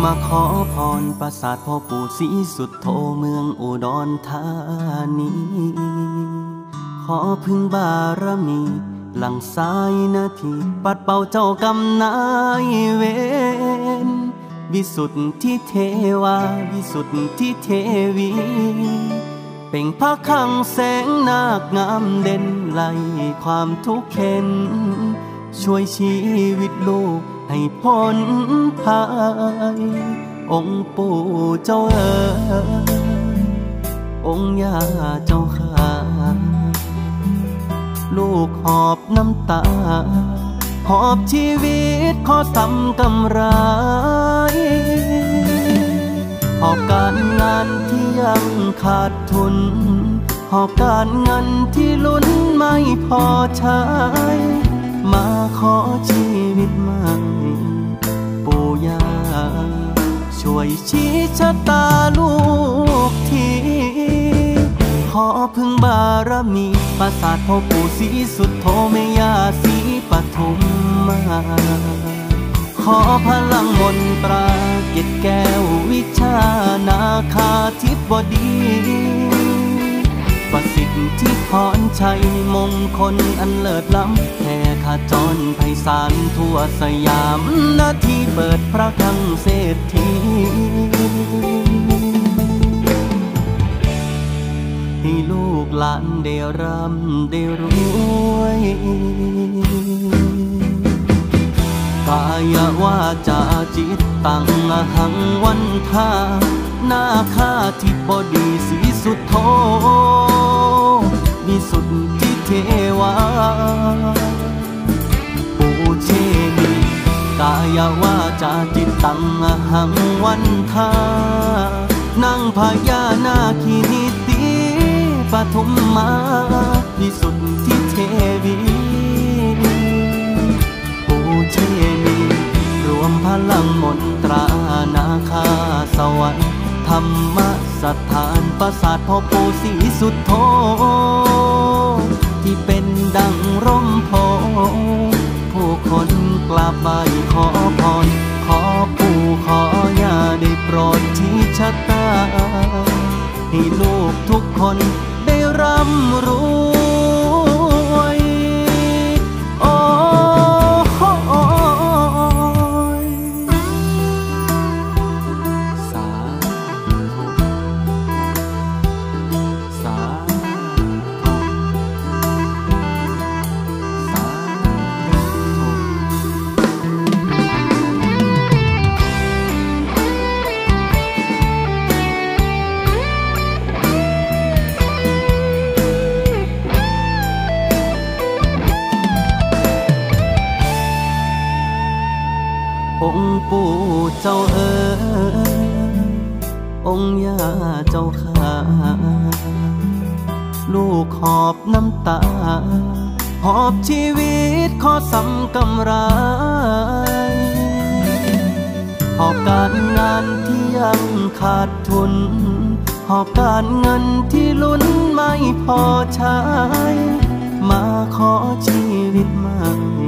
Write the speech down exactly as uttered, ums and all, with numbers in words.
มาขอพรปราสาทพ่อปู่ศรีสุโธเมืองอุดรธานีขอพึ่งบารมีหลังสายนาทีปัดเป่าเจ้ากรรมนายเวรวิสุทธิเทวาวิสุทธิเทวีเป่งพระคังแสงนาคงามเด่นไล่ความทุกข์เข็นช่วยชีวิตลูกให้พ้นภัยองค์ปู่เจ้าเอ๋ยองค์ย่าเจ้าข้าลูกหอบน้ำตาหอบชีวิตขอทำกำไรหอบการงานที่ยังขาดทุนหอบการเงินที่ลุ้นไม่พอใช้มาขอชีวิตใหม่ปู่ย่าช่วยชี้ชะตาลูกทีขอพึ่งบารมีปราสาทพ่อปู่ศรีสุโธแม่ย่าศรีปทุมมาขอพลังมนตราเกศแก้ววิชานาคาธิบดีประสิทธิพรชัยมงคลอันเลิศล้ำแผ่ขจรไพศาลทั่วสยามนาทีเปิดพระคลังเศรษฐีให้ลูกหลานได้ร่ำได้รวยกายวาจาจิตตังอหังวันทานาคาธิบดีศรีสุโธวิสุทธิเทวาปูเชมีกายวาจาจิตตังอหังวันทานังพญานาคีนิติปทุมมาวิสุทธิเทวีปูเชมีรวมพลังมนตรานาคาสวรรค์ธรรมสถานปราสาทพ่อปู่ศรีสุโธที่เป็นดังร่มโพผู้คนกราบไหว้ขอพรขอปู่ขอย่าได้โปรดชี้ชะตาให้ลูกทุกคนได้ร่ำรวยโอ้ยสาธุสาธุสาองค์ปู่เจ้าเอ๋ยองค์ย่าเจ้าข้าลูกหอบน้ำตาหอบชีวิตขอสำกำไรหอบการงานที่ยังขาดทุนหอบการเงินที่ลุ้นไม่พอใช้มาขอชีวิตใหม่